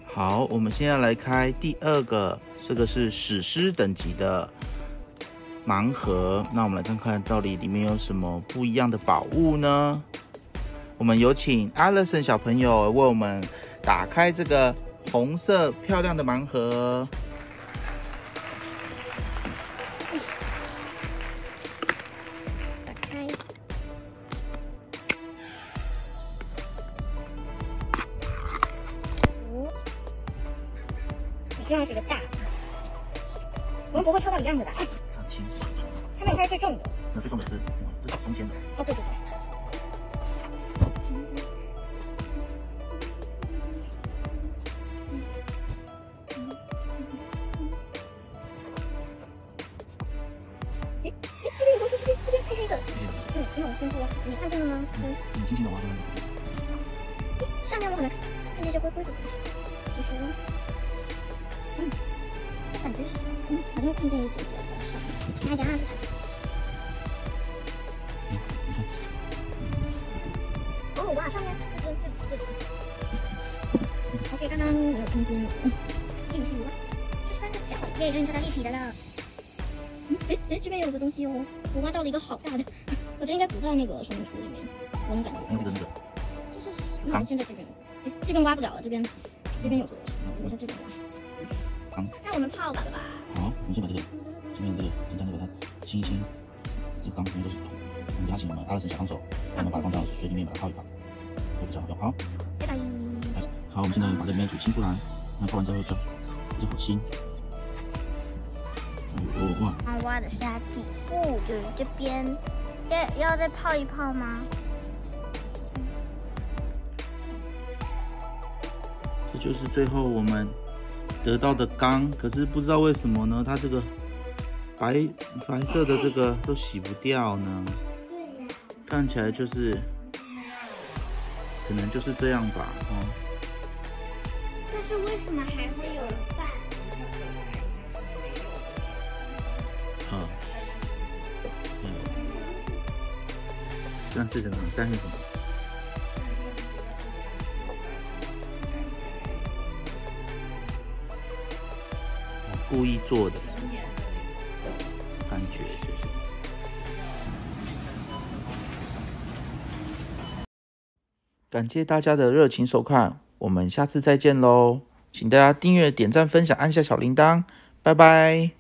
好，我们现在来开第2个，这个是史诗等级的盲盒。那我们来看看到底里面有什么不一样的宝物呢？我们有请 Allison 小朋友为我们打开这个红色漂亮的盲盒。 打开。哦，我希望是个大东西。我们不会抽到一样的吧？哎， 很轻， 他们应该是最重的。 那最重的是这是中间的。 哦，对对对。这边有东西，这边黑黑的。那我先说，你看见了吗？ 你轻轻的挖上上面我可能看见这灰灰的，就是感觉是好像看见一点点的上面。看。哦，哇，上面OK， 刚刚没有看见，进去了，是3个角，耶，终于看到立体的了。这边有个东西哦，我挖到了一个好大的，我这应该不在那个说明书里面，我能感觉。 这个。 这是，那我现在这边，这边挖不了了，这边有个，我在这边挖。那我们泡吧吧。 好，我们先把这个前面这个简单的把它清一清，这个缸里面都是土，我们加请我们Allison小帮手，让我们把它放到水里面把它泡一泡，会比较好用。好， 拜拜。 好，我们现在把这边土清出来，那泡完之后就好清。哇！ 挖的是它底部，就是这边，要再泡一泡吗？ 这就是最后我们得到的缸，可是不知道为什么呢，它这个白色的这个都洗不掉呢，看起来就是可能就是这样吧，哦。 但是为什么还会有饭？ 但是什么？但是什么？故意做的感觉就是。感谢大家的热情收看，我们下次再见喽！请大家订阅、点赞、分享，按下小铃铛，拜拜。